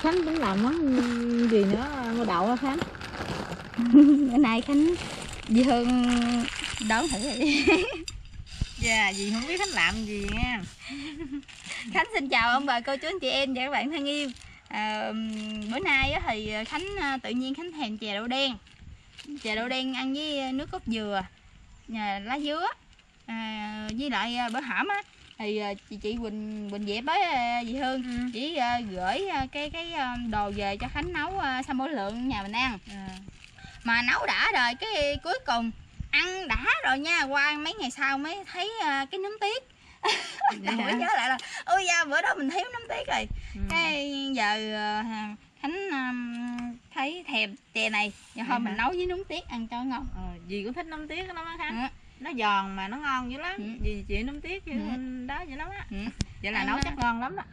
Khánh tính làm món gì nữa ngô đậu hả Khánh? Bữa nay Khánh Dì Hương đoán thử đi. Dạ, dì không biết Khánh làm gì nha. Khánh xin chào ông bà cô chú anh chị em và các bạn thân yêu. Bữa nay á, thì Khánh tự nhiên Khánh thèm chè đậu đen. Chè đậu đen ăn với nước cốt dừa, lá dứa, với lại bữa hổm á thì chị Quỳnh Diệp với dì Hương chỉ gửi cái đồ về cho Khánh nấu xăm bổ lượng nhà mình ăn. Mà nấu đã rồi cái cuối cùng ăn đã rồi nha, qua mấy ngày sau mới thấy cái nấm tiết. Mới nhớ lại là ôi da, bữa đó mình thiếu nấm tiết rồi. Cái giờ Khánh thấy thèm chè này, giờ thôi mình nấu với nấm tiết ăn cho ngon. Dì cũng thích nấm tiết lắm á Khánh. Nó giòn mà nó ngon dữ lắm. Dì chị nấm tiết với đó dữ lắm á. Vậy là nấu chắc ngon lắm đó.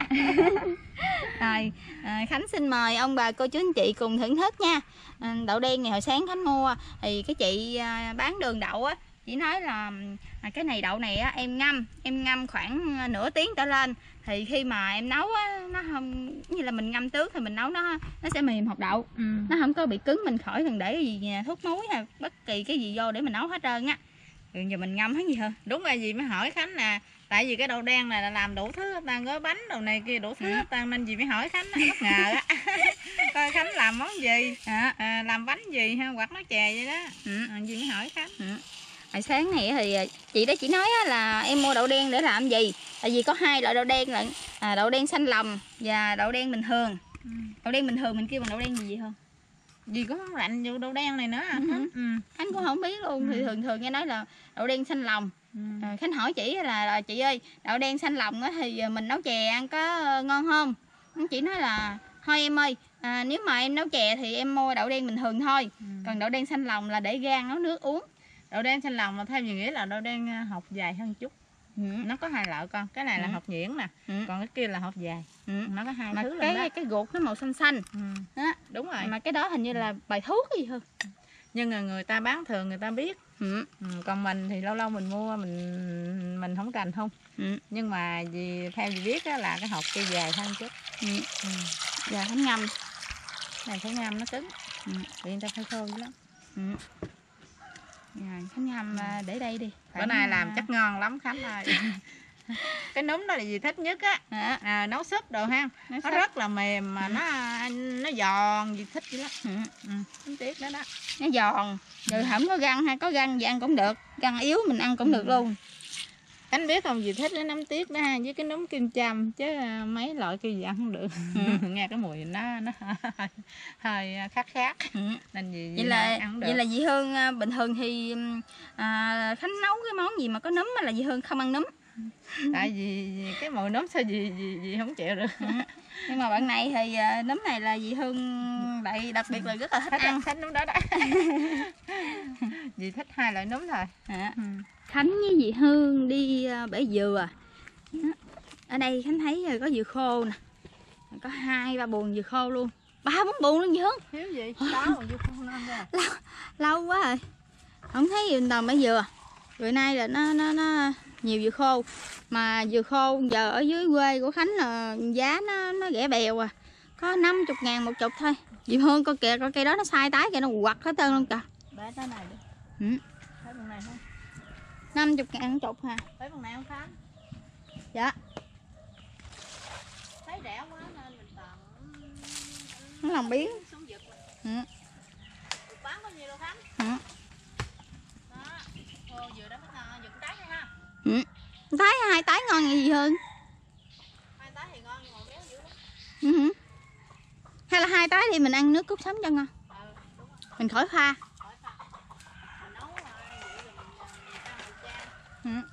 Rồi Khánh xin mời ông bà cô chú anh chị cùng thưởng thức nha. Đậu đen này hồi sáng Khánh mua thì cái chị bán đường đậu á, chị nói là cái này đậu này á, em ngâm khoảng nửa tiếng trở lên thì khi mà em nấu á, nó không như là mình ngâm trước thì mình nấu nó sẽ mềm hột đậu. Nó không có bị cứng, mình khỏi cần để gì thuốc muối hay bất kỳ cái gì vô để mình nấu hết trơn á. Giờ mình ngâm hết gì hơn. Đúng rồi, dì mới hỏi Khánh nè, tại vì cái đậu đen này là làm đủ thứ ta, gói bánh đồ này kia đủ thứ ta, nên dì mới hỏi Khánh bất ngờ á. Coi Khánh làm món gì, làm bánh gì ha, hoặc nấu chè vậy đó. Dì mới hỏi Khánh. Hồi sáng này thì chị đó chỉ nói là em mua đậu đen để làm gì, tại vì có hai loại đậu đen lận, đậu đen xanh lòng và đậu đen bình thường. Đậu đen bình thường mình kêu bằng đậu đen gì hơn? Dì cũng không rành vô đậu đen này nữa hả? Khánh cũng không biết luôn. Thì thường nghe nói là đậu đen xanh lòng. Khánh hỏi chị là chị ơi, đậu đen xanh lòng thì mình nấu chè ăn có ngon không? Chị nói là thôi em ơi, nếu mà em nấu chè thì em mua đậu đen bình thường thôi. Còn đậu đen xanh lòng là để rang nấu nước uống. Đậu đen xanh lòng là theo dì nghĩ là đậu đen hột dài hơn chút. Nó có hai loại con, cái này là hột nhuyễn nè, còn cái kia là hột dài. Nó có hai thứ lần đó. Cái ruột nó màu xanh xanh. Đó. Đúng rồi. Mà cái đó hình như là bài thuốc gì hơn. Nhưng mà người ta bán thường người ta biết. Còn mình thì lâu lâu mình mua mình không rành không. Nhưng mà theo dì biết đó là cái hột kia dài hơn chút. Giờ Khánh ngâm. Này phải ngâm nó cứng. Vì người ta phải khô dữ lắm. Khánh ngâm để đây đi. Bữa nay làm chắc ngon lắm Khánh ơi. Cái núm đó là gì thích nhất á. Nấu súp đồ ha, nó rất là mềm mà nó giòn, gì thích dữ lắm. Không tiếc đó đó. Nó giòn rồi không có găng ha, có găng thì ăn cũng được, găng yếu mình ăn cũng được luôn. Anh biết không, dì thích cái nấm tiết đó ha, với cái nấm kim châm, chứ mấy loại kia gì ăn không được. Nghe cái mùi nó hơi khác nên dì ăn được. Vậy là dì Hương bình thường thì Khánh nấu cái món gì mà có nấm là dì Hương không ăn nấm. Tại vì cái mùi nấm sao dì không chịu được. Nhưng mà bạn này thì nấm này là dì Hương lại đặc biệt là rất là thích ăn. Thích nấm đó đó. Dì thích hai loại nấm thôi. Khánh với dì Hương đi bể dừa. Ở đây Khánh thấy có dừa khô nè, có 2-3 buồng dừa khô luôn, 3-4 buồng luôn dì Hương. Thiếu gì? Đó dừa khô non ra. Lâu quá rồi không thấy gì toàn bể dừa. Bữa nay là nó nhiều dừa khô, mà dừa khô giờ ở dưới quê của Khánh là giá nó rẻ bèo có 50.000 một chục thôi. Dì Hương coi kìa, coi cây đó nó sai tái kìa, nó quặt hết trơn luôn kìa. Để cái này đi. Thấy phần này không? 50.000 một chục hả? Thấy phần này không Khánh? Dạ. Thấy rẻ quá nên mình toàn Nó lòng biến. Xuống giật. Bán bao nhiêu đâu Khánh? Đó. Dừa đó giật trái thôi ha. Tái hai tái ngon như gì hơn? Hai tái thì ngon nhưng mà béo dữ lắm. Hay là hai tái thì mình ăn nước cốt sống cho ngon. Đúng rồi. Mình khỏi pha. Mình nấu vậy là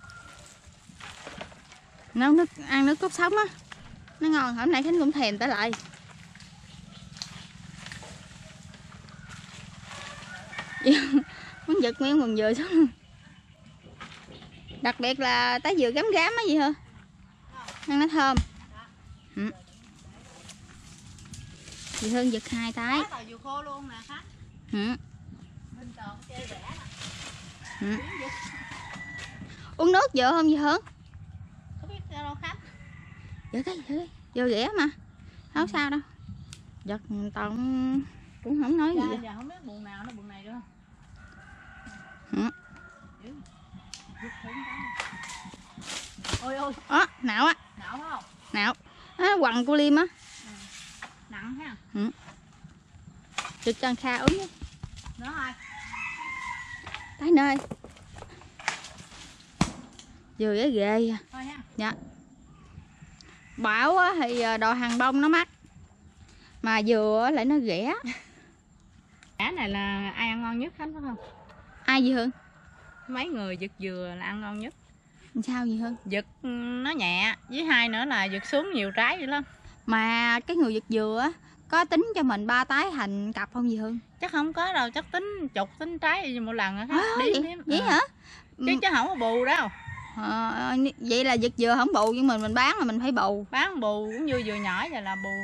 Nấu nước ăn nước cốt sống á, nó ngon. Hôm nay Khánh cũng thèm tới lại. Muốn giật nguyên quần dừa xuống. Đặc biệt là tái dừa gám gám á gì hả? Ăn nó thơm. Dì Hương giật 2 tái. dừa khô luôn nè Khánh. Bình thường chơi rẻ nè. Uống nước dừa không dì Hương? Có biết đâu Khánh. Dừa cái vô rẻ mà, không sao đâu. giật tao cũng không nói gì. Giờ không biết buồn nào nó buồn này nữa. Ôi ôi. Nạo á. Nạo không? Nạo. Quằn cô Liêm á. Nặng ha. Trực chân Kha uống đi. Nữa thôi. Tới nơi. Vừa ghê ghê. Thôi ha. Dạ. Bảo á, thì đồ hàng bông nó mắc. Mà dừa lại nó rẻ. Cá này là ai ăn ngon nhất Khánh phải không? Ai gì Hương? Mấy người giật dừa là ăn ngon nhất. Sao gì Hương? Giật nó nhẹ, với hai nữa là giật xuống nhiều trái vậy lắm. Mà cái người giật dừa á có tính cho mình 3 trái thành cặp không gì Hương? Chắc không có đâu, chắc tính chục tính trái một lần á. Vậy hả? Chứ không có bù đâu. Vậy là giật dừa không bù, nhưng mình bán là mình phải bù. Bán bù cũng như dừa nhỏ vậy là bù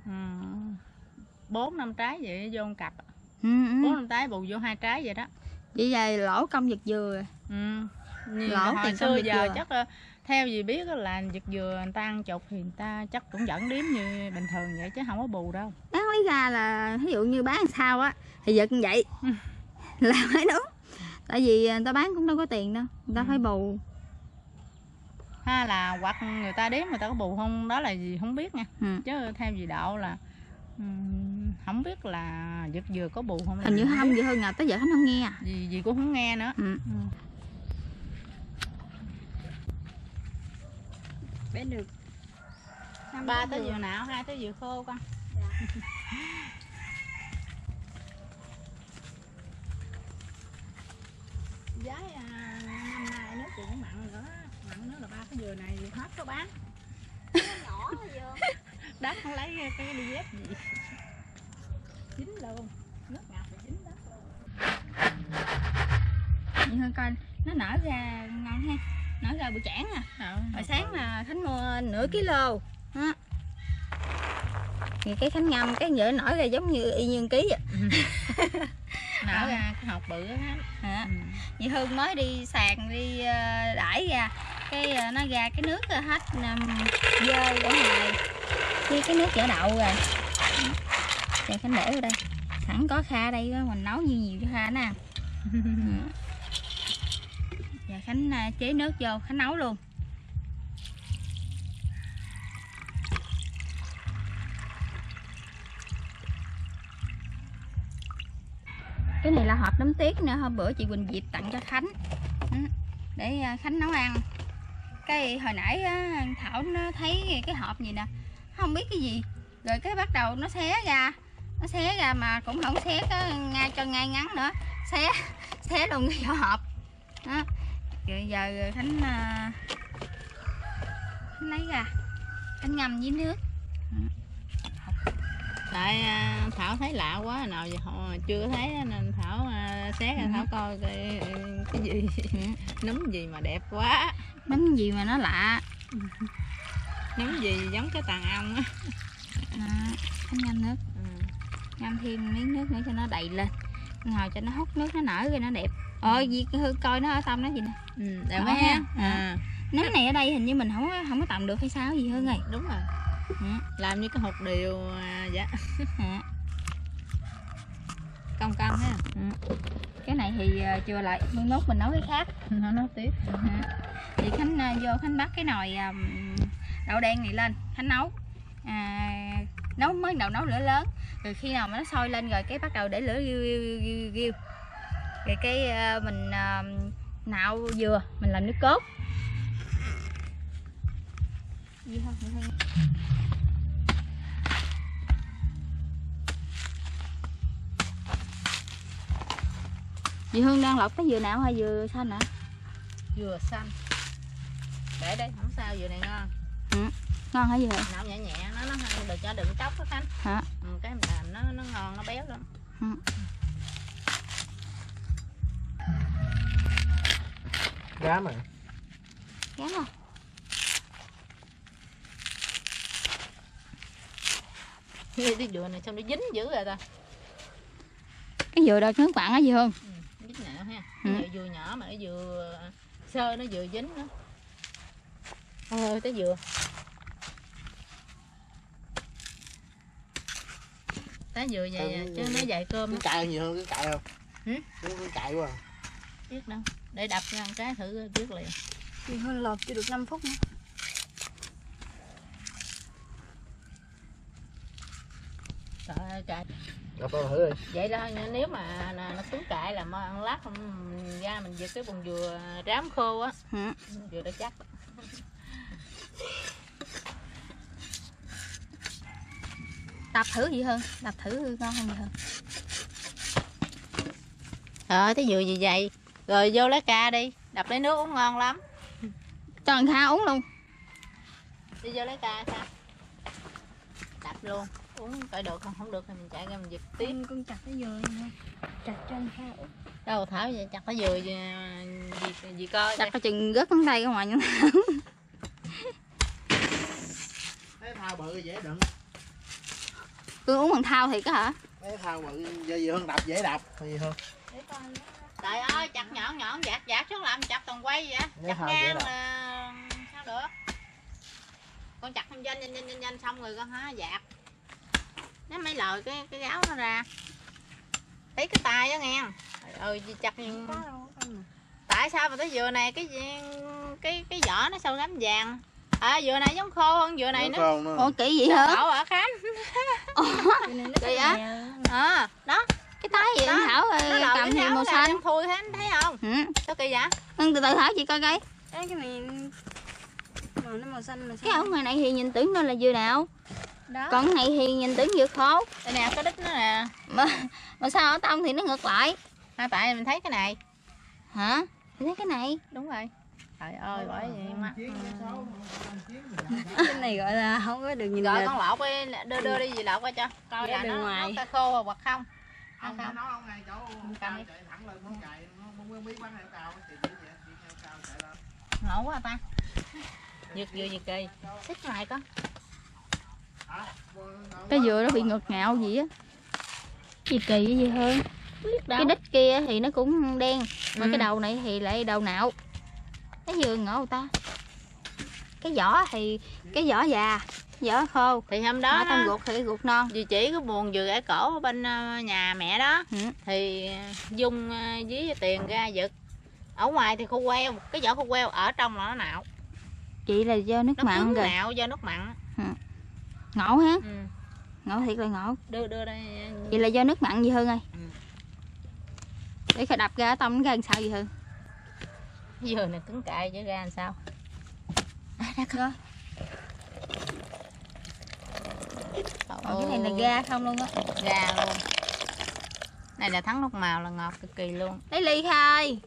4-5 trái vậy vô một cặp. 4-5 trái bù vô 2 trái vậy đó. Vậy là lỗ công giật dừa. Lỗ tiền xưa giờ dừa. Chắc theo gì biết là giật dừa người ta ăn chục thì người ta chắc cũng vẫn điếm như bình thường vậy chứ không có bù đâu. Đáng lý ra là ví dụ như bán sao á thì giật như vậy là phải đúng. Tại vì người ta bán cũng đâu có tiền đâu, người ta phải bù. Ha là hoặc người ta đếm người ta có bù không đó là gì không biết nha. Chứ theo gì đạo là không biết là giật dừa có bù không. Hình như không vậy hơn nào tới giờ Khánh không nghe. Gì cũng không nghe nữa. Bé được 3 tới dừa nạo, 2 tới dừa khô con. Giá năm nay nước cũng mặn nữa là 3 cái dừa này hết có bán. Nhỏ dừa. Đất không lấy cái đi dép gì. Chín luôn, nước ngập thì chín đất luôn. Vậy hơn coi nó nở ra ngon ha. Nở ra bự chản à. Hồi sáng là Khánh mua nửa kilo đó. Thì cái Khánh ngâm cái nhựa nở ra giống như y như ký vậy. Nở ra cái hột bự á. Vậy Hương mới đi sàn đi đãi ra cái nó ra cái nước hết dơ ở ngoài cái nước chở đậu rồi. Giờ Khánh để vào đây sẵn có Kha ở đây đó, mình nấu nhiều cho Kha nè. Giờ Khánh chế nước vô Khánh nấu luôn. Cái này là hộp nấm tiết nữa, hôm bữa chị Quỳnh Diệp tặng cho Khánh để Khánh nấu ăn. Cái hồi nãy Thảo nó thấy cái hộp gì nè, không biết cái gì, rồi cái bắt đầu nó xé ra mà cũng không xé ngay cho ngay ngắn nữa, xé luôn cái vỏ hộp đó. Rồi giờ Khánh lấy ra Khánh ngâm với nước. Tại Thảo thấy lạ quá, nào giờ họ chưa thấy nên Thảo xé ra Thảo coi cái gì nấm gì mà đẹp quá. Nấm gì mà nó lạ. Nấm gì giống cái tàn ong á. Khánh ngâm nước. Ngâm thêm miếng nước nữa cho nó đầy lên, ngồi cho nó hút nước nó nở rồi nó đẹp. Ôi gì Hương coi nó ở tâm nó gì nè. Đẹp quá ha. Nấm này ở đây hình như mình không có tầm được hay sao gì Hương ơi. Đúng rồi. Làm như cái hột điều dạ. Cong cong ha. Cái này thì chừa lại, mai mốt mình nấu cái khác. Nó nấu tiếp. Thì Khánh vô Khánh bắt cái nồi đậu đen này lên, Khánh nấu. Mới đầu nấu lửa lớn, rồi khi nào mà nó sôi lên rồi cái bắt đầu để lửa riu. Rồi cái mình nạo dừa, mình làm nước cốt. Gì không? Dì Hương đang lọc cái dừa nào hay dừa xanh hả? Dừa xanh. Để đây không sao, dừa này ngon. Ngon hả dừa? Nạo nhẹ nhẹ nó đừng cho đựng chóc đó Khánh. Hả? Cái nó ngon, nó béo lắm. Gám à? Gám à? Cái dừa này xong nó dính dữ rồi ta. Cái dừa đợt nước mặn á dì Hương. Dính nạo ha. Dừa nhỏ mà cái dừa sơ nó vừa dính nữa. Ôi tới dừa. Trái dừa vậy chứ nó dày cơm. Cái cại nhiều hơn cái cại không? Hử? Cái cại quá. Biết đâu. Để đập ra một cái thử biết liền. Thì hơn lột chưa được 5 phút nữa. Trời ơi cại. Đập vào thử đi. Vậy đó, nếu mà nó cứng cại là ăn lát mình ra mình giật cái bông dừa rám khô á. Dừa đã chắc. Đập thử gì hơn, đập thử ngon hơn gì hơn. Cái dừa gì vậy? Rồi vô lấy ca đi, đập lấy nước uống ngon lắm. Cho thằng Kha uống luôn. Đi vô lấy ca sao? Đập luôn, uống coi được không? Không được thì mình chạy ra mình giật tiếp. Con chặt cái dừa nha. Chặt cho anh Kha uống. Đâu Thảo vậy chặt cái dừa gì coi. Chặt coi chừng rớt ngón tay ra ngoài nha. Cái thao bự dễ đựng. Tôi uống bằng thao thì có hả? Cái thao bự gì hơn đập dễ đập gì hơn. Trời ơi chặt nhọn nhọn dạt xuống làm chặt toàn quay vậy. Chặt ngang là sao được. Con chặt nhanh xong rồi con hả dạt. Nó mới lòi cái gáo nó ra. Thấy cái tay đó nghe. Trời ơi chặt tại sao mà cái dừa này cái vỏ nó sao gắm vàng. Dừa này giống khô hơn dừa này nữa. Ủa kỹ vậy hả? Thảo hả Khánh? Kỹ á? Đó. Cái tay gì anh Thảo cầm thì màu xanh. Thui thấy không? Sao kỳ vậy? Từ từ Thảo chị coi coi. Cái này màu nó màu xanh mà Cái ống ngoài này thì nhìn tưởng nó là dừa nào. Đó. Còn cái này thì nhìn tưởng dừa khô. Đây nè cái đít nó nè. Mà sao ở tông thì nó ngược lại. Tại mình thấy cái này. Hả? Mình thấy cái này. Đúng rồi. Trời ơi bởi vậy mà. cái này gọi là không có được nhìn Gọi được. con lọc đi, đưa đi gì lọc coi cho. Coi là nó có khô hoặc không. Không Không. nó không ngày chỗ Cầm chạy thẳng lên nó chạy nó không biết bắn heo cao thì chỉ heo cao chạy lên. Ngộ quá ta. Giật dừa gì kỳ. Xích ngoài con. Cái dừa nó bị ngược ngạo gì á. Gì kỳ cái gì hơn. Cái đít kia thì nó cũng đen. Mà cái đầu này thì lại đầu nạo. Cái dừa ngộ người ta. Cái vỏ thì cái vỏ già, vỏ khô. Thì hôm đó trong ruột thì ruột non. dì chỉ có buồn dừa gãy cổ ở bên nhà mẹ đó. Thì Dung dí tiền ra giật. Ở ngoài thì khô queo, cái vỏ khô queo, ở trong là nó nạo. Chị là do nước Nó mặn cứng rồi. nạo do nước mặn. Ngộ hả? Ngộ thiệt là ngộ. Đưa đây. Vậy là do nước mặn gì hơn ơi. Để khi đập ra tông nó ra làm sao gì hơn. Dừa này cứng cại chứ ra làm sao. Ra coi. Cái này là ga không luôn á. Ga luôn. Này là thắng nước màu là ngọt cực kỳ luôn. Lấy ly khai.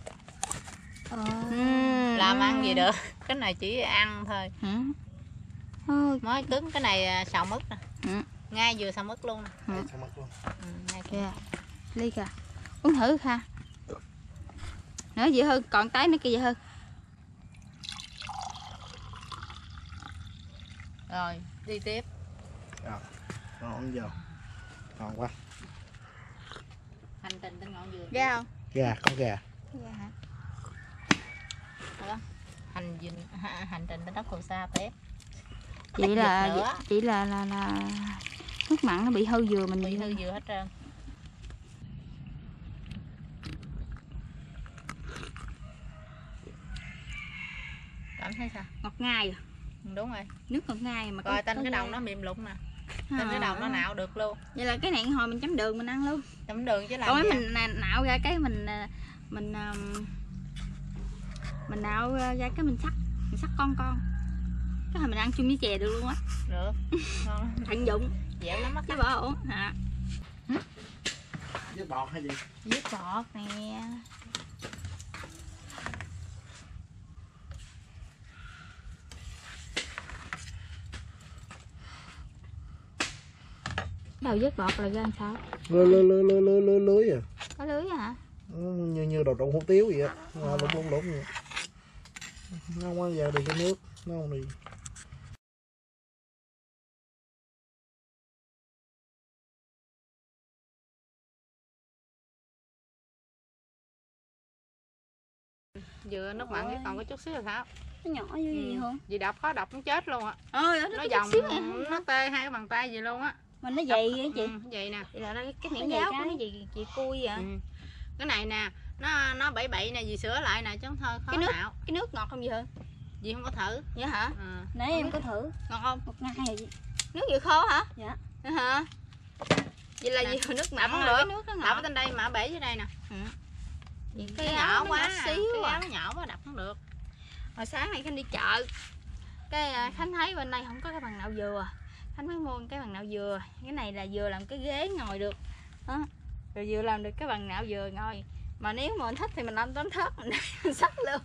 Làm ăn gì được. Cái này chỉ ăn thôi. Thôi. Mới cứng cái này xào mứt nè. Ngay vừa xào mứt luôn nè. Sao mất luôn. Ngay kia. Kìa. Ly kìa. Uống thử Kha. Nữa vậy hơn, còn cái nữa kia vậy hơn. Rồi, đi tiếp. Ngon giờ. Ngon quá. Hành trình tới ngọn dừa. Ra không? Gà, có gà. Ra hả? Đó. Hành trình tới đất Phù Sa té. Chỉ là nước mặn nó bị hư dừa mình Bị hư dừa hết trơn. Cảm thấy sao? ngọt ngai. Đúng rồi. Nước ngọt ngai mà Coi tên cái đầu nó mềm lụng nè. Tên cái đầu nó nạo được luôn. Vậy là cái này hồi mình chấm đường mình ăn luôn. Chấm đường chứ làm Còn gì. mình nạo ra cái mình nạo ra cái mình sắc con. Cái hồi mình ăn chung với chè được luôn á. Được. Ngon. Tận dụng. Dẻo lắm á. Chứ bỏ ổn hả? Với bọt hay gì? Với bọt nè. Đầu vớt bọt là ra làm sao? Lưới à. Có lưới hả? Như đồ trộn hủ tiếu vậy á. Lủng vậy. Nó không bao giờ đi cái nước. Nó không đi. Dừa nước mặn chứ còn có chút xíu là sao? Nó nhỏ như gì không? Dì đập khó đập cũng chết luôn á. Ôi, Nó vòng nó tê hai cái bàn tay gì luôn á. Mình nó dày vậy chị. Vậy nè. Vậy là cái miệng Nó dày giáo cái. của nó gì cui vậy. Cái này nè, nó bậy bậy nè, dì sửa lại nè chứ thôi khó nào. Cái nước ngọt không gì hơn? Dì không có thử. Dạ hả? Nãy em có thử. Ngon không? Một ngày vậy. Nước dừa khô hả? Dạ. Hả? Vậy là gì nước mặn không rồi, được. cái nước nó Đập ngọt. ở trên đây mà bể dưới đây nè. Cái nhỏ quá, xíu cái à. áo nhỏ quá đập không được. Hồi sáng này Khánh đi chợ, cái Khánh thấy bên đây không có cái bằng nạo dừa, Khánh mới mua cái bằng nạo dừa. Cái này là vừa làm cái ghế ngồi được đó. Rồi vừa làm được cái bằng nạo dừa ngồi. Mà nếu mà mình thích thì mình làm tấm thớt mình sắp luôn.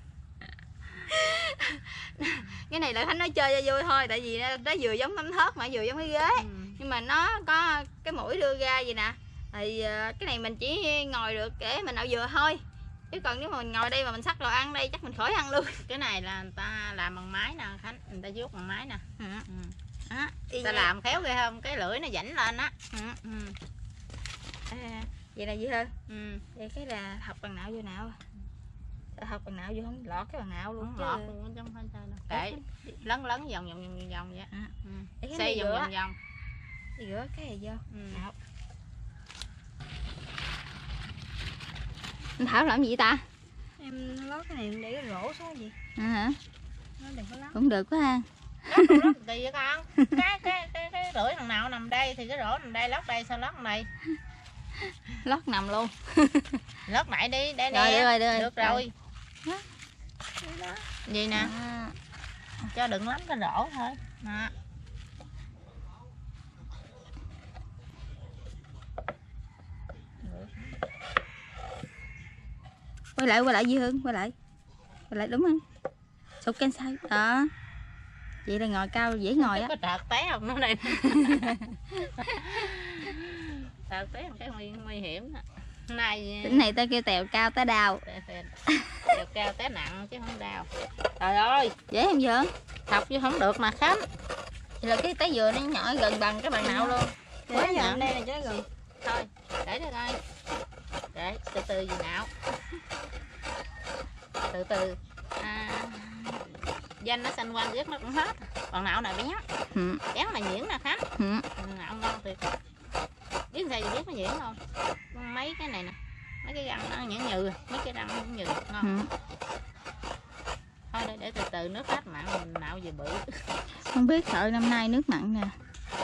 Cái này là Khánh nói chơi cho vui thôi, tại vì nó vừa giống tấm thớt mà vừa giống cái ghế. Nhưng mà nó có cái mũi đưa ra vậy nè, thì cái này mình chỉ ngồi được để mình nạo dừa thôi, chứ còn nếu mà mình ngồi đây mà mình xắt đồ ăn đây chắc mình khỏi ăn luôn. Cái này là người ta làm bằng máy nè Khánh, người ta vuốt bằng máy nè. Người Ta làm khéo ghê không, cái lưỡi nó vảnh lên á. Vậy là gì hơn? Vậy cái là học bằng não vô não. Học bằng não vô không lọt cái bằng não luôn. Lọt luôn trong phải đâu. Để lấn vòng vòng vậy. Xây vòng vòng. Rửa cái này vô. Não. Anh Thảo làm gì ta? Em lót cái này để cái rổ xuống gì. Hả? Nó đừng có lắm. Cũng được quá ha. Lót kỳ vậy con. Cái lưỡi thằng nào nằm đây thì cái rổ nằm đây, lót đây sao lót đây. Lót nằm luôn. Lót lại đi, đây Rồi, nè. được rồi. Vậy nè. Cho đừng lắm cái rổ thôi. Đó. Quay lại Duy Hương, quay lại đúng không? Sụt can sai đó. Vậy là ngồi cao dễ ngồi á. Có trợt té không nó đây. Trợt té một cái nguy hiểm. Này Tính này ta kêu tèo cao té đau. Tèo cao té nặng chứ không đau. Trời ơi, Dễ không Dượng? học chứ không được mà Khánh. Vậy là cái té dừa nó nhỏ gần bằng cái bằng nào luôn. Quá gần đây là trái gần. Thôi, để đây coi. Để từ từ gì nào. Từ từ. Danh nó xanh quanh riết nó cũng hết. Còn nào này bé. Béo là nhuyễn nè Khánh. Ngạo ngon tuyệt. Biết sao gì biết nó nhuyễn không? Mấy cái này nè. Mấy cái răng nó nhuyễn nhừ. Mấy cái răng nó nhừ. Ngon. Thôi để từ từ nước hết mặn mình nạo về bự. Không biết sợ năm nay nước mặn nè.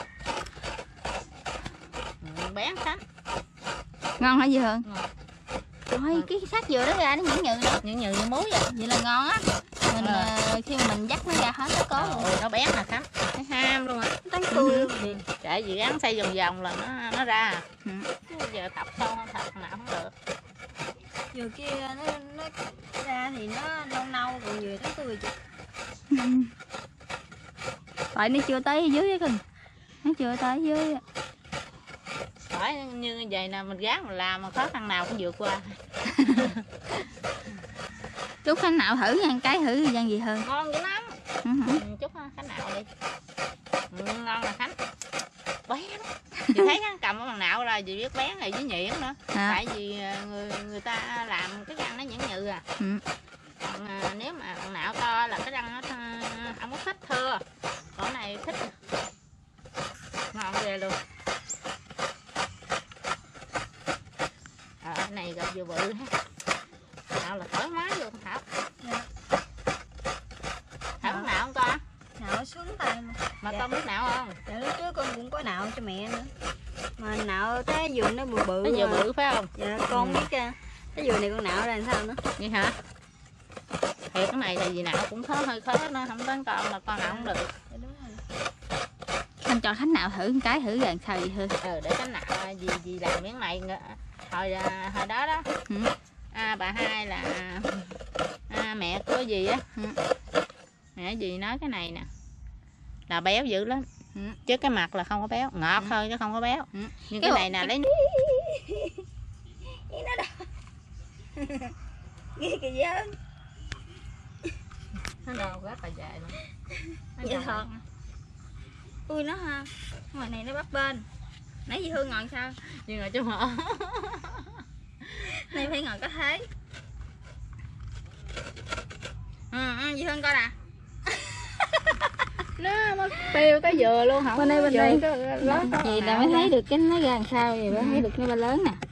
Bén Khánh. Ngon hả Duy Hương? Ngon. Thôi cái xác dừa đó ra nó nhuyễn nhừ nè. Nhuyễn nhừ như muối vậy. Vậy là ngon á. Mình khi mà mình dắt nó ra hết nó có luôn. Nó bén nè Khánh. Nó ham luôn á. Tán tươi luôn. Để gì gắn xây vòng vòng là nó ra. Giờ tập sâu không tập nào không được. Dừa kia nó ra thì nó nâu nâu, còn dừa tán tươi chị. Tại nó chưa tới dưới á Kinh. Nó chưa tới dưới. Phải như vậy nè, mình gán mình làm mà khó khăn nào cũng vượt qua. Chút Khánh nào thử nha, cái thử gian gì hơn. Ngon dữ lắm. Chút Khánh nào đi. Ngon là Khánh. Bén. Chị thấy Khánh cầm cái bằng nạo là chị biết bén này với nhuyễn nữa. Tại vì người ta làm cái răng nó nhuyễn nhừ à. Còn nếu mà bằng nạo to là cái răng nó không có thích thưa. Còn này thích. Ngon ghê luôn. Cái này gặp vừa bự ha. Nào là thoải mái luôn Thảo. Thảo có nạo không con? Nạo xuống tay Mà con biết nạo không? Dạ lúc trước con cũng có nạo cho mẹ nữa. Mà nạo cái dừa nó bự bự. Nó vừa bự phải không? Dạ con biết cái dừa này con nạo ra làm sao nữa. Vậy hả? Thì cái này là gì nào cũng khó, hơi khó nó không đến con là con nào không được. Dạ, đúng rồi. Anh cho Khánh nào thử một cái thử gần sao vậy Hương. Để cái nào gì làm miếng này hồi đó đó. Bà hai là mẹ của dì á. Mẹ dì nói cái này nè là béo dữ lắm. Chứ cái mặt là không có béo, ngọt thôi chứ không có béo. Nhưng cái này nè lấy nó đâu. Ghê kìa dơ. nó đâu rất là dài luôn. Vậy thật. Ui nó ha. Ngoài này nó bắt bên. Nãy Duy Hương ngồi sao? Nhưng mà chứ hả? Này phải ngồi có thế. Duy Hương coi nè. nó mất tiêu tới dừa luôn không. Bên đây Gì là mới thấy được cái nó ra làm sao vậy, mới thấy được cái ba lớn nè.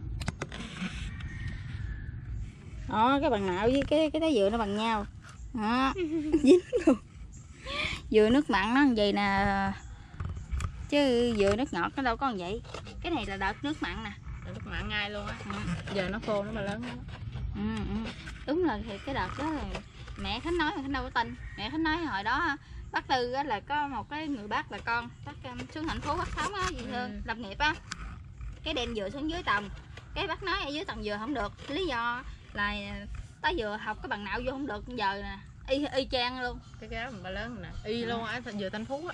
Đó, cái bằng nạo với cái trái dừa nó bằng nhau. Đó, dính luôn. Dừa nước mặn nó như vậy nè, chứ dừa nước ngọt nó đâu có như vậy. Cái này là đợt nước mặn nè. Nước mặn ngay luôn á. Giờ nó khô nó mà lớn lắm. Đúng rồi, thì cái đợt đó là mẹ Khánh nói, Khánh đâu có tin. Mẹ Khánh nói hồi đó bác Tư á, là có một cái người bác là con bác xuống thành phố bác sống á, gì hơn lập nghiệp á, cái đem dừa xuống dưới tầng, cái bác nói ở dưới tầng dừa không được, lý do là tới dừa học cái bằng nạo vô không được. Giờ nè y chang luôn, Cái gáo mà ba lớn nè, y luôn á, dừa Tân Phú á.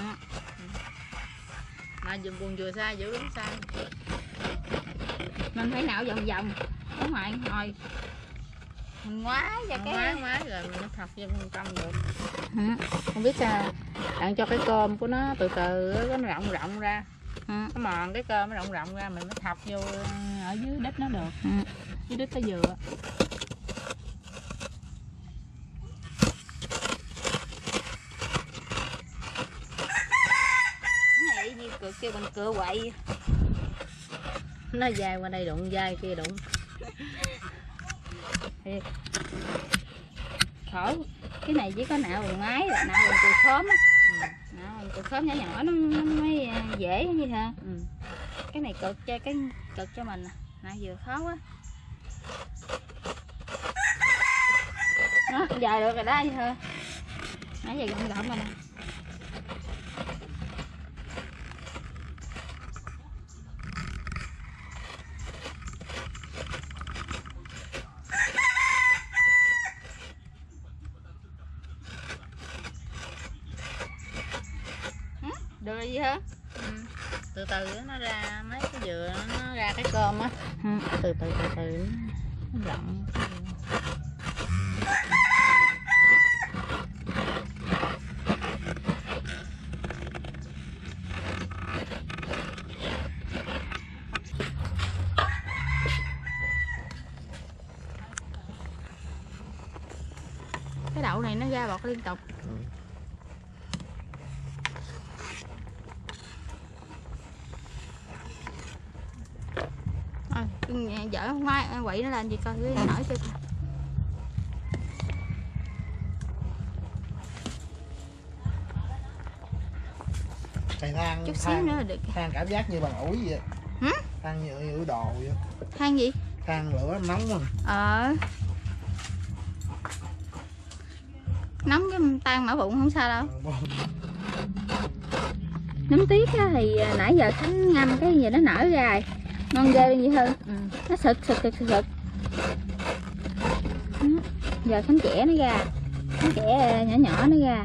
Mà dùng buồn dừa sai giữ đúng sai. mình phải nạo vòng vòng ở ngoài ngồi mình ngoái và cái Ngoái rồi mình nó thọc vô trong được. Không biết sao bạn cho cái cơm của nó từ từ nó rộng ra. Cái mòn cái cơm nó rộng ra mình mới thọc vô ở dưới đất nó được. Dưới đất cái dừa. này như kêu bằng cựa quậy. Nó dai qua đây đụng, dai kia đụng. Khổ, cái này chỉ có nạo bằng máy là nạo bằng cưa khóm á. Nạo bằng cưa khóm nhỏ nhỏ nó mới dễ như thế. Cái này cực cho mình nè, vừa khó quá. Đó, giờ được rồi đó thôi. Nãy giờ gặm rồi nè. Được rồi gì hả? Từ từ nó ra mấy cái dừa nó ra cái cơm á. Từ từ nó rộng. Cái đậu này nó ra bọt liên tục. Vợ không ai quậy nó lên gì coi cái nổi chưa. Thầy than Chút xíu nữa là được. than cảm giác như bằng ủi vậy. Hả? Than như ủi đồ vậy. Than gì? Than lửa nóng mà. Nóng cái tan mở bụng không sao đâu. Nấm tiết thì nãy giờ Khánh ngâm cái gì nó nở ra rồi. Ngon ghê như hơn. Nó sực. Giờ Khánh chẻ nó ra. Khánh chẻ nhỏ nó ra.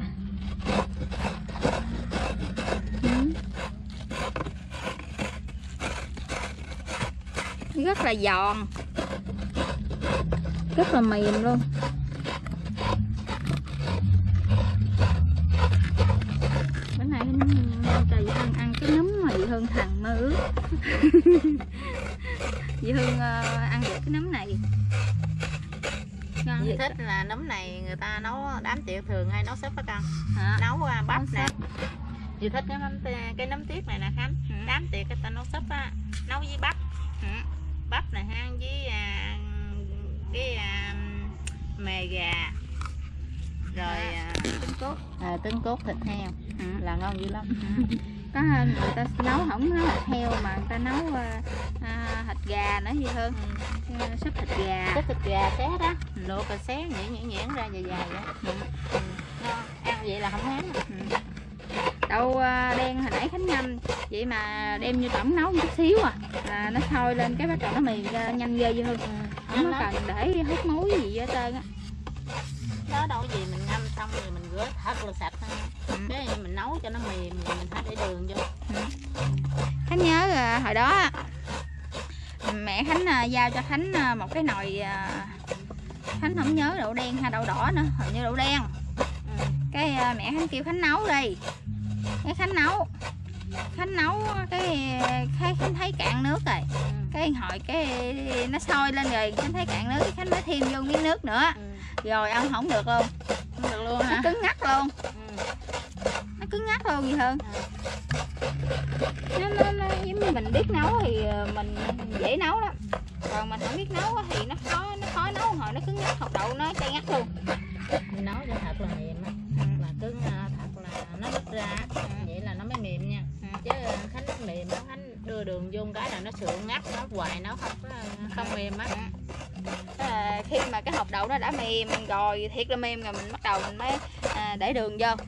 Rất là giòn, rất là mềm luôn. Bữa nay trời Dì Hương ăn cái nấm mà Dì Hương thằng mơ ước. Dì Hương ăn được cái nấm này. Ngon. Dì thích là nấm này người ta nấu đám tiệc thường hay nấu súp á con. Nấu bắp nè. Dì thích cái nấm tiết này nè Khánh. Đám tiệc người ta nấu súp á, nấu với bắp. Bắp này ha, với cái mề gà rồi trứng cốt thịt heo là ngon dữ lắm. Có người ta nấu không nấu thịt heo mà người ta nấu thịt gà nữa gì hơn. Súp thịt gà xé đó, luộc rồi xé nhuyễn ra dài dài vậy. Ngon, ăn vậy là không ngán. Đậu đen hồi nãy Khánh ngâm vậy mà đem như tẩm nấu một chút xíu là nó sôi lên cái bắt đầu nó mềm ra nhanh ghê hơn. Không có cần để hút muối gì hết trơn á. Đó đâu có gì, mình ngâm xong rồi mình rửa thật là sạch. Cái mình nấu cho nó mềm rồi mình phải để đường vô. Khánh nhớ hồi đó mẹ Khánh giao cho Khánh một cái nồi, Khánh không nhớ đậu đen hay đậu đỏ nữa, hình như đậu đen. Cái mẹ Khánh kêu Khánh nấu đi, cái Khánh nấu cái Khánh thấy cạn nước rồi. Cái hồi cái nó sôi lên rồi Khánh thấy cạn nước, cái Khánh mới thêm vô miếng nước nữa. Rồi ăn không được luôn. Không được luôn hả? Nó cứng ngắc luôn. nó cứng ngắc luôn vậy hơn. Nó giống như mình biết nấu thì mình dễ nấu lắm, còn mình không biết nấu thì nó khó nấu, hồi nó cứng ngắc, hột đậu nó cay ngắt luôn. Nấu cho thật là mềm á, mà cứng thật là nó nứt ra, vậy là nó mới mềm nha. Chứ Khánh nó mềm đó, Khánh đưa đường vô cái là nó sượng ngắt, nó hoài nó không mềm á. Khi mà cái hột đậu nó đã mềm rồi, thiệt là mềm rồi, mình bắt đầu mình mới để đường vô.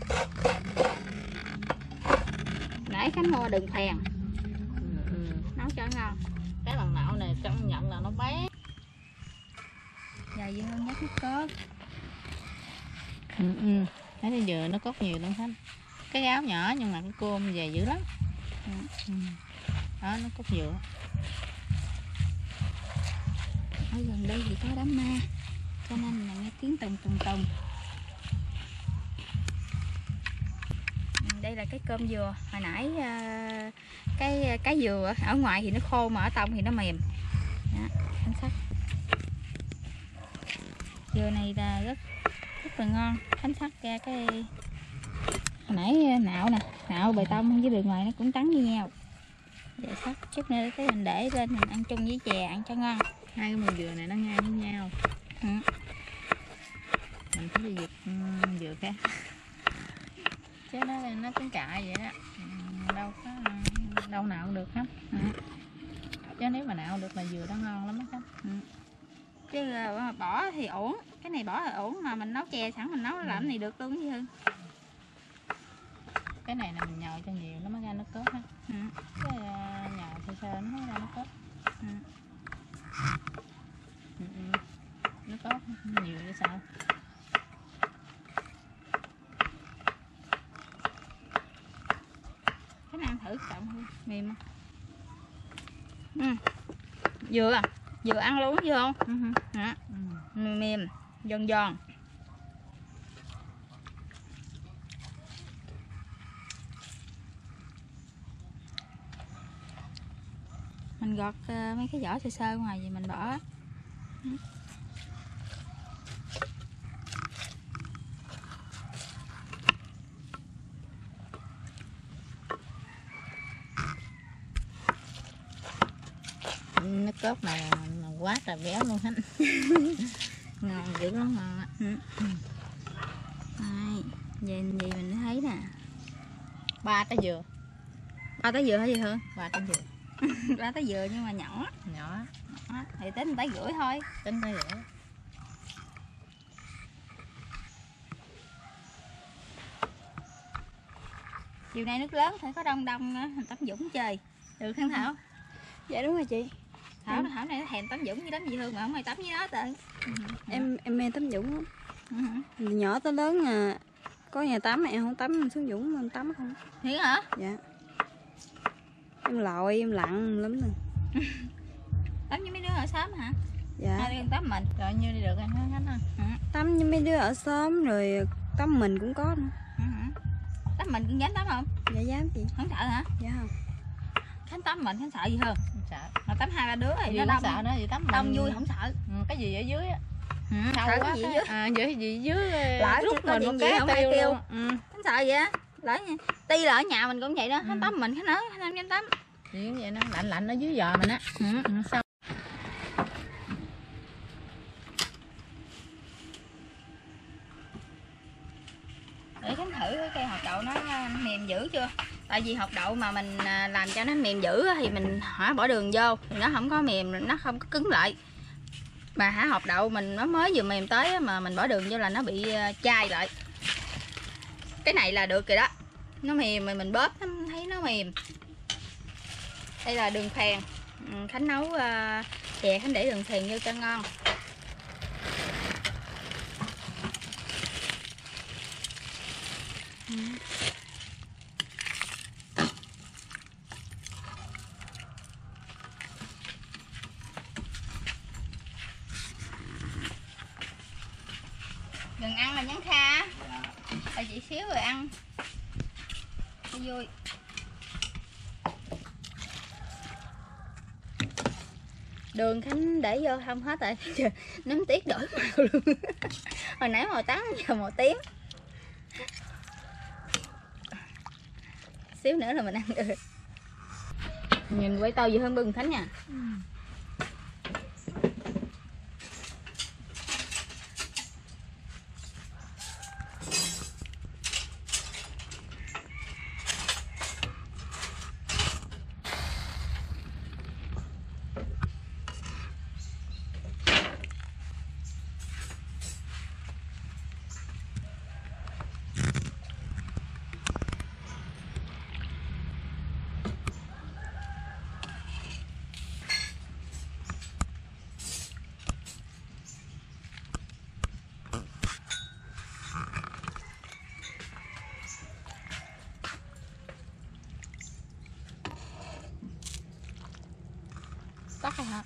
Nãy Khánh mua đường phèn nấu cho ngon. Cái bằng nạo này công nhận là nó bé. Giờ dư hơn nhắc nước cốt. Thấy bây giờ nó cốt nhiều luôn Khánh. Cái gáo nhỏ nhưng mà cái cơm dày dữ lắm. Đó, nó cốt dừa. Ở gần đây thì có đám ma, cho nên là nghe tiếng tùng tùng tùng. Đây là cái cơm dừa. Hồi nãy cái dừa ở ngoài thì nó khô mà ở trong thì nó mềm. Đó, thanh sắc. Dừa này là rất là ngon, thanh sắc ra cái hồi nãy nạo nè, nạo bề tông với bề ngoài nó cũng trắng như nhau. Vậy sắc chút nữa cái mình để lên mình ăn chung với chè ăn cho ngon. Hai cái mùi dừa này nó ngang với nhau. Mình phải đi giật dừa khác. Chứ nó cũng cạ vậy đó. Đâu nạo được hết. Chứ nếu mà nạo được là dừa đó ngon lắm đó. Chứ bỏ thì ổn, cái này bỏ là ổn, mà mình nấu chè sẵn mình nấu làm này được luôn chứ hơn. Cái này là mình nhồi cho nhiều nó mới ra nước cốt ha. Cái nhồi sơ sơ nó mới ra nước cốt. Nước cốt nhiều như sao? Cái này ăn thử trọng hơn, mềm không? Dừa dừa ăn luôn dừa không? Mềm giòn giòn. Mình gọt mấy cái vỏ sơ sơ ngoài vậy mình bỏ. Nước cốt này quá trời béo luôn hết. Ngon dữ lắm, ngon á. Vậy mình thấy nè. 3 trái dừa. 3 trái dừa hả gì Hương? 3 trái dừa. 3 trái dừa nhưng mà nhỏ. Nhỏ. Thì tính 1,5 trái thôi. Tính trái dừa. Chiều nay nước lớn phải có đông đông Tắm Dũng chơi. Được không Thảo? Dạ đúng rồi chị. Thảo này nó thèm Tắm Dũng với đám gì Hương mà không ai tắm với nó tận. Em mê tắm Dũng lắm. Ừ. Từ nhỏ tới lớn có nhà tắm mà em không tắm, em xuống Dũng em tắm không. Thiệt hả? Dạ. Em lội em lặn lắm rồi. Tắm với mấy đứa ở xóm hả? Dạ. Hai đứa tắm mình. Rồi nhiêu đi được anh Khánh ha. Tắm với mấy đứa ở xóm rồi tắm mình cũng có nữa. Tắm mình cũng dám tắm không? Dạ dám chị. Không sợ hả? Dạ không. Khánh tắm mình Khánh sợ gì hơn? Không sợ. Mà tắm 2-3 đứa thì Gì nó không đông. sợ nữa, gì tắm Đông mình. vui không sợ. Cái gì ở dưới á. Sợ Sâu cái quá gì cái- dưới? Vậy gì dưới Lỡ rút có mình chuyện một gì cái không ai tiêu kêu. luôn. Khánh sợ vậy á. Lỡ nha. Tuy là ở nhà mình cũng vậy đó, Khánh tắm mình Khánh ở, Khánh không dám tắm. Gì cũng vậy nó lạnh lạnh ở dưới giò mình á. Sao? Để Khánh thử cái cây hột đậu nó mềm dữ chưa. Tại vì hột đậu mà mình làm cho nó mềm dữ thì mình bỏ đường vô thì nó không có mềm, nó không có cứng lại. Mà hột đậu mình nó mới vừa mềm tới mà mình bỏ đường vô là nó bị chai lại. Cái này là được rồi đó, nó mềm mà mình bóp thấy nó mềm. Đây là đường phèn. Khánh nấu chè Khánh để đường phèn vô cho ngon. Đừng ăn là nhắn Kha. Tại chị xíu rồi ăn cho vui. Đường Khánh để vô không hết rồi. Nấm tiết đổi màu luôn. Hồi nãy màu trắng giờ màu tím. xíu nữa là mình ăn được. Nhìn quay to gì hơn bưng Khánh nha. Tắt rồi hả?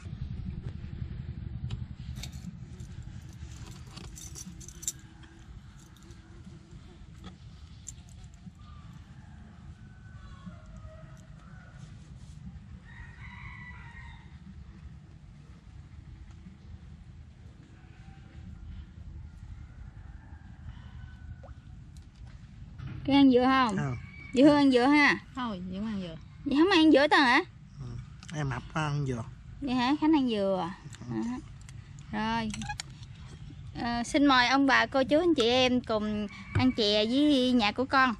Cái ăn dừa không? Không. Dì Hương ăn dừa ha? Thôi vẫn ăn dừa. Dì không ăn dừa tao hả? Em mập ăn dừa. Vậy hả? Khánh ăn dừa. Rồi. Xin mời ông bà cô chú anh chị em cùng ăn chè với nhà của con.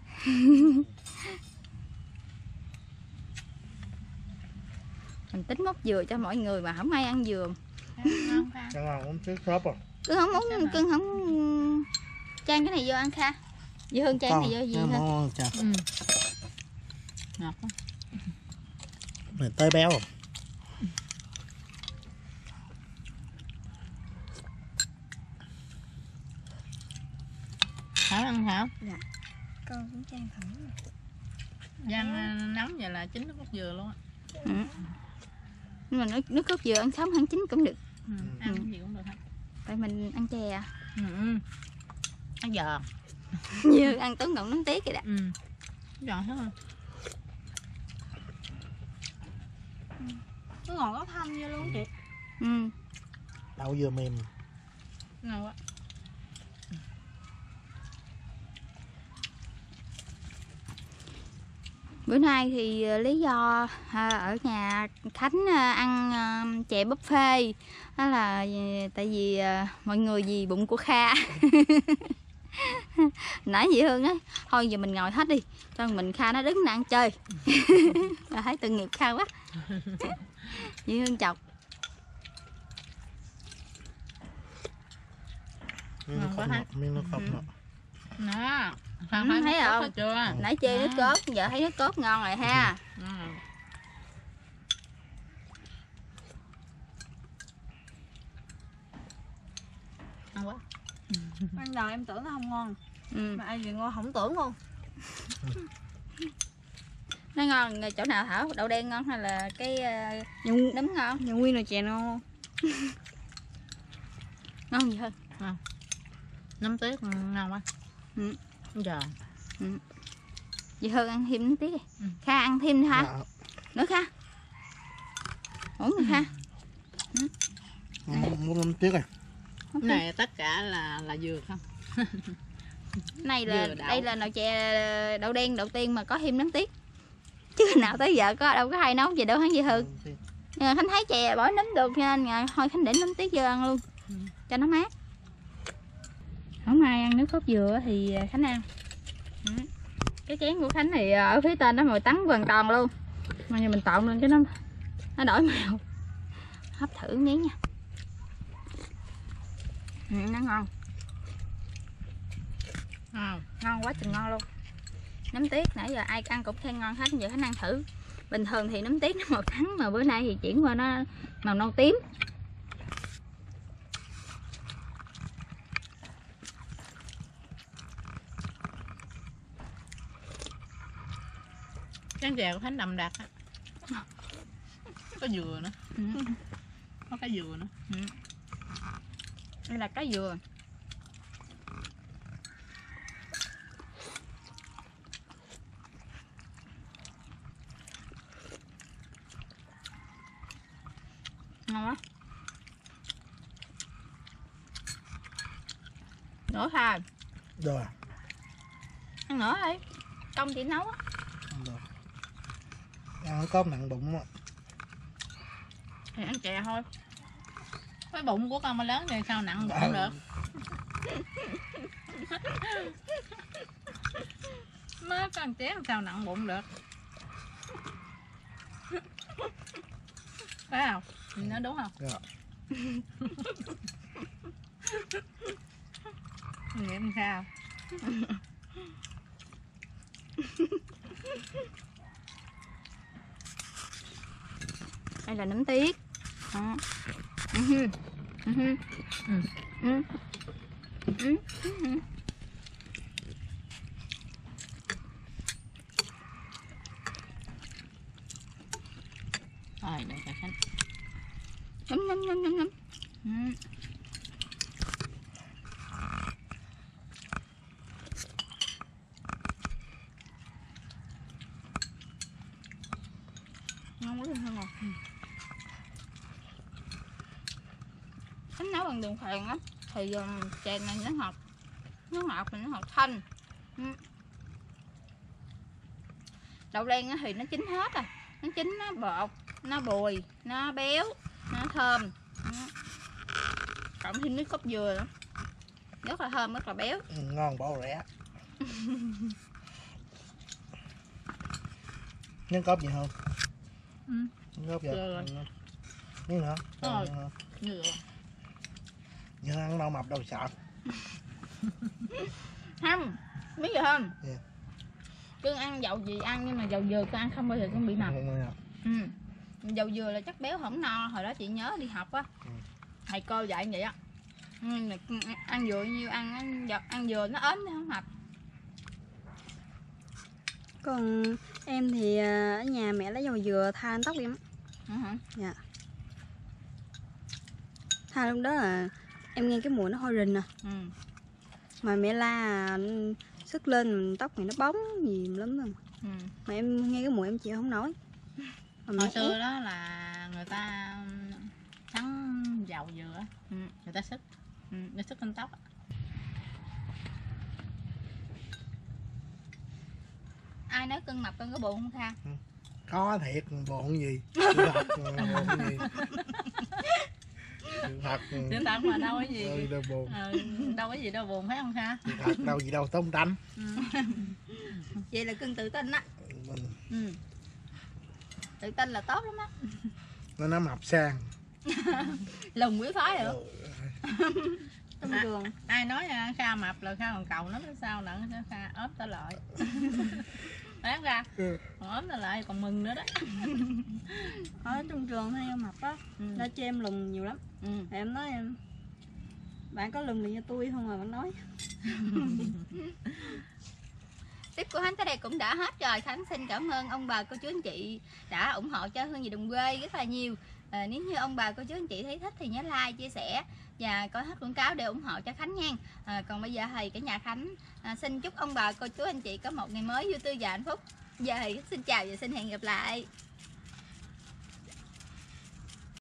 Mình tính móc dừa cho mọi người mà không ai ăn dừa. Ngon Kha. Chẳng là uống trước shop rồi. Cưng không uống, cưng không chan cái này vô ăn Kha. Dì Hương chan cái này vô gì Em hả? muốn chà. Ngọt quá. Này tơi béo rồi. Thảo ăn Thảo. Con cũng trang thử. Giang nóng vậy là chín nước cốt dừa luôn á. Nhưng mà nước cốt dừa ăn sống ăn chín cũng được. Ăn cái gì cũng được hết. Tại mình ăn chè à. Ăn giò. Như ăn tốn cộng nóng tiếc vậy đó. Giò hết rồi. Nó ngọt có thanh vô luôn chị. Đậu dừa mềm. Ngon quá. Bữa nay thì lý do ở nhà Khánh ăn chè buffet đó là tại vì mọi người vì bụng của Kha. Nãy chị Hương á, thôi giờ mình ngồi hết đi cho mình Kha nó đứng nó ăn chơi. Rồi thấy tội nghiệp Kha quá. Chị Hương chọc. Miếng nó không ngọt. Đó. Thấy không? Chưa? Nãy chê nước cốt, giờ thấy nước cốt ngon rồi ha. Ngon quá. Ban đầu em tưởng nó không ngon. Mà ai về ngon không tưởng luôn. Nó ngon chỗ nào Thảo? Đậu đen ngon hay là cái nấm ngon? Nhà Nguyên là chè ngon. Ngon gì hơn? Nấm tiết ngon quá. Giò. Chị Hương ăn thêm nấm tiết đi. Kha ăn thêm nữa hả? Dạ. Nữa Kha. Ổn rồi Kha. Muốn nấm tiếc rồi. Cái này tất cả là dừa không? Này là Dừa đậu. đây là nồi chè đậu đen đầu tiên mà có thêm nấm tiết. Chứ nào tới giờ có đâu có hay nấu gì đâu hả chị Hương. Khánh thấy chè bỏ nấm được nha, thôi Khánh để nấm tiết vô ăn luôn cho nó mát. Không ai ăn nước cốt dừa thì Khánh ăn. Cái chén của Khánh thì ở phía trên nó màu trắng hoàn toàn luôn, mà giờ mình tọn lên cái nó đổi màu. Hấp thử miếng nha. Nó ngon. Ngon quá chừng ngon luôn. Nấm tiết nãy giờ ai ăn cũng khen ngon hết, giờ Khánh ăn thử. Bình thường thì nấm tiết nó màu trắng mà bữa nay thì chuyển qua nó màu nâu tím. Chén chè của Khánh đậm đặc á. Có dừa nữa. Có cái dừa nữa. Đây là cái dừa. Ngon quá. Nữa thôi. Rồi. Ăn nữa đi. Công chị nấu á. Ăn cơm nặng bụng á. Thì ăn chè thôi. Cái bụng của con mà lớn thì sao nặng bụng được. Mới có ăn chén sao nặng bụng được. Phải không? Mình nói đúng không? Dạ. Nghiệm sao? Đây là nấm tiết. Đó. Rồi, để cho Khánh. Nấm. Ngon quá hơn rồi. Khánh nấu bằng đường phèn á thì chè này nó ngọt mà nó ngọt thanh. Đậu đen thì nó chín hết rồi, nó chín, nó bột, nó bùi, nó béo, nó thơm. Cộng thêm nước cốt dừa nữa, rất là thơm, rất là béo. Ngon bỏ rẻ. Nhấn cốp gì không? Nhấn cốp vậy. Miếng nữa. Rồi. Nhựa. Nhưng ăn đâu mập đâu sợ. Không, biết gì không? Yeah. Cứ ăn dầu gì ăn nhưng mà dầu dừa cứ ăn không bao giờ con bị mập. Dầu dừa là chất béo không no. Hồi đó chị nhớ đi học á, thầy cô dạy vậy á. Ăn dừa nhiêu ăn dừa nó ốm nó không mập. Còn em thì ở nhà mẹ lấy dầu dừa tha tóc em. Dạ. Tha lúc đó là em nghe cái mùi nó hôi rình à. Mà mẹ la sức lên tóc này nó bóng gì lắm rồi. Mà em nghe cái mùi em chịu không nổi. Hồi xưa đó là người ta sắn dầu dừa, người ta sức, nó sức lên tóc. Ai nói cân mập cân có bụng không Kha? Có thiệt, bộn gì. Thật, bộn gì. Thật. Sự thật mà đâu có gì. Đâu buồn. Đâu có gì đâu buồn phải không Kha? Thật đâu gì đâu tông tanh. Vậy là cưng tự tin á. Tự tin là tốt lắm á. Nó mập sang. Lùn quý phái rồi. Trong trường. Ai nói Kha mập là Kha còn cầu nó sao nặng cho Kha ốm ta lợi. Phải không Kha? Còn ốm ta lợi còn mừng nữa đó. Ở trong trường hay em mập á, nó cho em lùn nhiều lắm. Em nói em bạn có lùn gì như tôi không mà bạn nói. Tiếp của Khánh tới đây cũng đã hết rồi. Khánh xin cảm ơn ông bà cô chú anh chị đã ủng hộ cho Hương Vị Đồng Quê rất là nhiều. Nếu như ông bà cô chú anh chị thấy thích thì nhớ like, chia sẻ và có hết quảng cáo để ủng hộ cho Khánh nha. Còn bây giờ thì cả nhà Khánh xin chúc ông bà cô chú anh chị có một ngày mới vui tươi và hạnh phúc. Giờ thì xin chào và xin hẹn gặp lại.